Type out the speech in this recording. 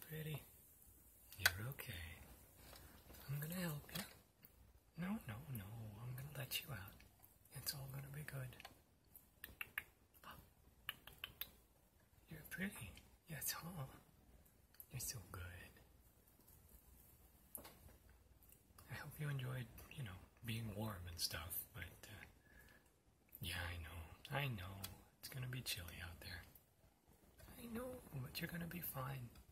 pretty. You're okay. I'm gonna help you. No, no, no. I'm gonna let you out. It's all gonna be good. You're pretty. Yes, huh? You're so good. I hope you enjoyed, being warm and stuff, but, yeah, I know. It's gonna be chilly out there. I know, but you're gonna be fine.